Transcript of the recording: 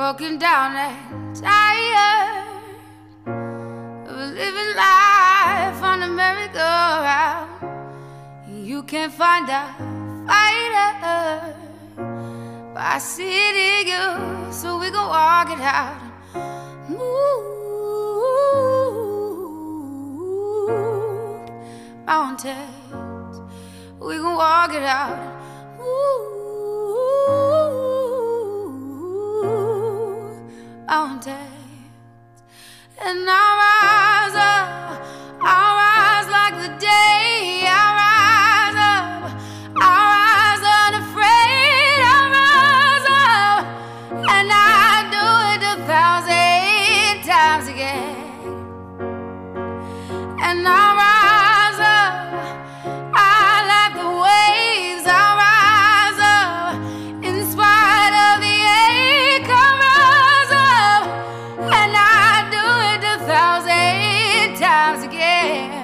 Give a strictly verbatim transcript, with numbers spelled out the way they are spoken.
broken down and tired of living life on a merry-go-round. You can't find a fighter, but I see it in you, so we gon' walk it out. Move mountains, we gon' walk it out. Move mountains, and I'll rise up, I'll rise like the day. I'll rise up, I'll rise unafraid. I'll rise up, and I'll do it a thousand times again. And I'll rise up, I like the waves. I'll rise up, in spite of the ache. I'll rise up, and I'll do it a thousand times again.